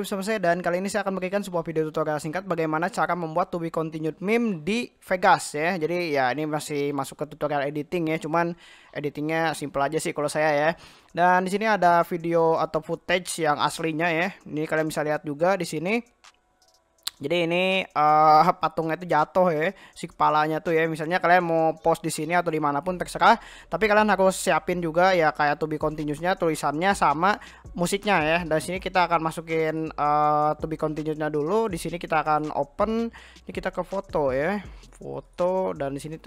bersama saya dan kali ini saya akan memberikan sebuah video tutorial singkat bagaimana cara membuat to be continued meme di Vegas ya. Jadi ya ini masih masuk ke tutorial editing ya, cuman editingnya simple aja sih kalau saya ya. Dan di sini ada video atau footage yang aslinya ya. Ini kalian bisa lihat juga di sini. Jadi ini patungnya itu jatuh ya, si kepalanya tuh ya. Misalnya kalian mau post di sini atau dimanapun terserah. Tapi kalian harus siapin juga ya kayak to be continuous-nya, tulisannya sama musiknya ya. Dan sini kita akan masukin to be continuous-nya dulu. Di sini kita akan open. Ini kita ke foto ya, foto dan di sini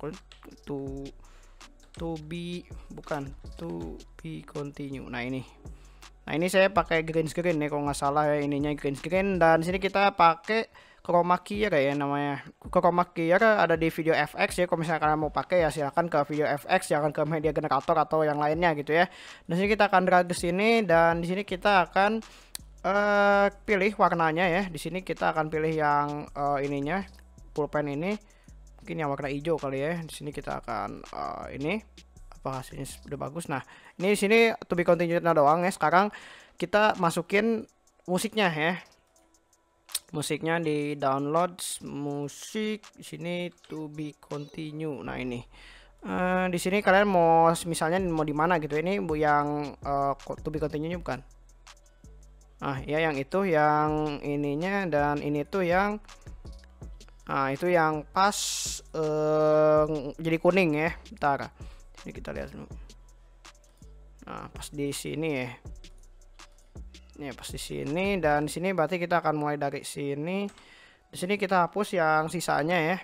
to be continue. Nah ini saya pakai green screen nih kalau nggak salah ya, ininya green screen. Dan sini kita pakai chroma key ya kayak namanya. Chroma key ada di video FX ya. Kalau misalnya kalian mau pakai ya silahkan ke video FX, jangan ke media generator atau yang lainnya gitu ya. Dan sini kita akan drag ke sini dan di sini kita akan pilih warnanya ya. Di sini kita akan pilih yang ininya pulpen ini. Mungkin yang warna hijau kali ya. Di sini kita akan ini hasilnya udah bagus. Nah ini di sini to be continued doang ya. Sekarang kita masukin musiknya ya, musiknya di download musik. Di sini to be continue. Nah ini di sini kalian mau misalnya mau di mana gitu. Ini bu yang to be continue bukan? Ah ya yang itu yang ininya, dan ini tuh yang itu yang pas jadi kuning ya. Bentar. Ini kita lihat dulu. Nah, pas di sini ya. Ini pas di sini, dan di sini berarti kita akan mulai dari sini. Di sini kita hapus yang sisanya ya.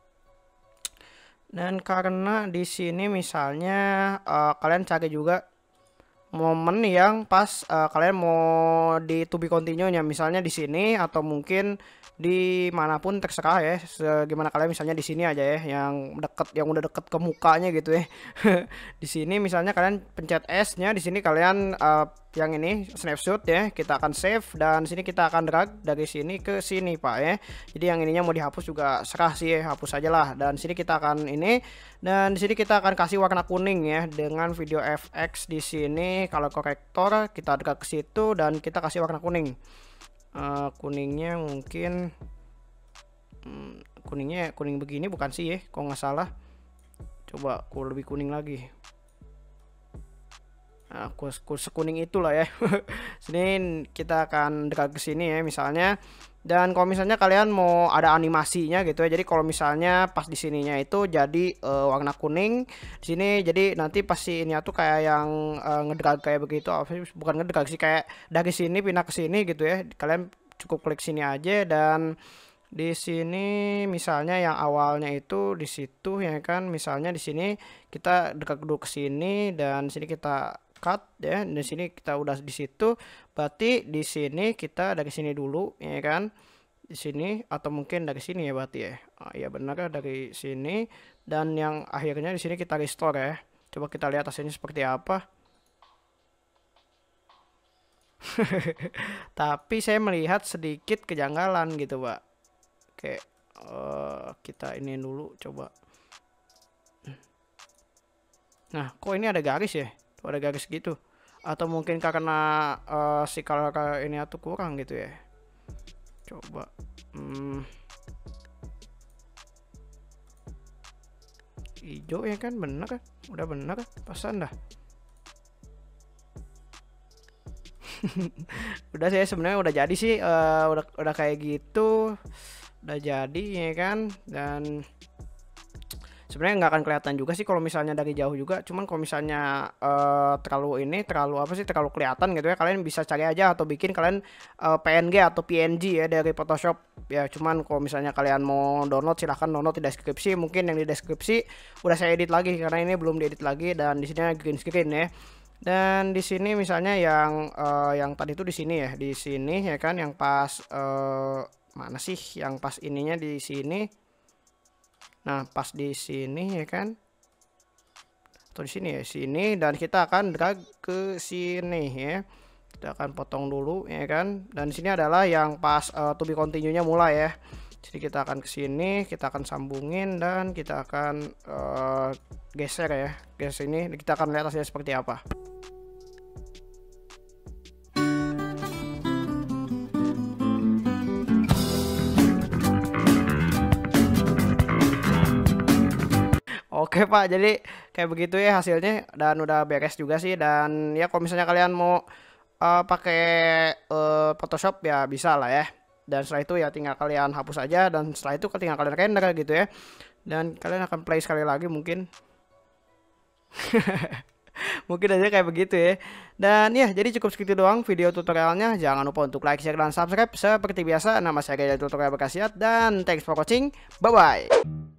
Dan karena di sini misalnya kalian cari juga momen yang pas kalian mau di to be continue-nya, misalnya di sini atau mungkin di manapun terserah ya, gimana kalian, misalnya di sini aja ya, yang deket, yang udah deket ke mukanya gitu ya. Di sini misalnya kalian pencet S-nya, di sini kalian yang ini snapshot ya, kita akan save dan sini kita akan drag dari sini ke sini Pak ya. Jadi yang ininya mau dihapus juga serah sih ya, hapus aja lah. Dan sini kita akan ini, dan di sini kita akan kasih warna kuning ya dengan video FX di sini. Kalau korektor kita drag ke situ dan kita kasih warna kuning. Kuningnya mungkin kuningnya kuning begini bukan sih ya, kalau nggak salah. Coba aku lebih kuning lagi. Nah, aku sekuning itulah ya. Sini kita akan drag ke sini ya misalnya. Dan kalau misalnya kalian mau ada animasinya gitu ya, jadi kalau misalnya pas di sininya itu jadi warna kuning di sini, jadi nanti pasti ini tuh kayak yang ngedrag kayak begitu, bukan ngedrag sih, kayak dari sini pindah ke sini gitu ya. Kalian cukup klik sini aja, dan di sini misalnya yang awalnya itu di situ ya kan, misalnya di sini kita drag dulu ke sini dan sini kita cut ya. Di sini kita udah di situ, berarti di sini kita dari sini dulu ya kan, di sini atau mungkin dari sini ya berarti ya. Ya benar ya, dari sini, dan yang akhirnya di sini kita restore ya. Coba kita lihat hasilnya seperti apa. Tapi saya melihat sedikit kejanggalan gitu Pak. Oke, kita ini dulu coba. Nah kok ini ada garis ya, tuh ada garis gitu, atau mungkin karena si color ini tuh kurang gitu ya. Coba hijau ya kan, bener kan, udah bener kan, pasan dah. Udah, saya sebenarnya udah jadi sih, udah kayak gitu, udah jadi ya kan. Dan sebenarnya nggak akan kelihatan juga sih kalau misalnya dari jauh juga, cuman kalau misalnya terlalu kelihatan gitu ya, kalian bisa cari aja atau bikin kalian PNG atau PNG ya dari Photoshop ya. Cuman kalau misalnya kalian mau download silahkan download di deskripsi, mungkin yang di deskripsi udah saya edit lagi karena ini belum diedit lagi. Dan di sini green screen ya. Dan di sini misalnya yang tadi itu di sini ya, di sini ya kan, yang pas mana sih yang pas ininya di sini. Nah pas di sini ya kan, atau di sini ya, sini, dan kita akan drag ke sini ya. Kita akan potong dulu ya kan, dan di sini adalah yang pas to be continue-nya mulai ya. Jadi kita akan ke sini, kita akan sambungin dan kita akan geser ya, geser ini, kita akan lihat hasilnya seperti apa. Oke Pak, jadi kayak begitu ya hasilnya dan udah beres juga sih. Dan ya kalau misalnya kalian mau pakai Photoshop ya bisa lah ya. Dan setelah itu ya tinggal kalian hapus aja, dan setelah itu tinggal kalian render gitu ya. Dan kalian akan play sekali lagi mungkin. Mungkin aja kayak begitu ya. Dan ya, jadi cukup segitu doang video tutorialnya. Jangan lupa untuk like, share, dan subscribe. Seperti biasa, nama saya Gaya Tutorial Berkasiat, dan thanks for watching. Bye-bye.